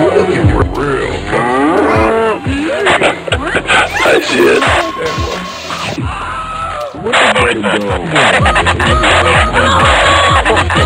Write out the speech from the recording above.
I see it. What's the way to go?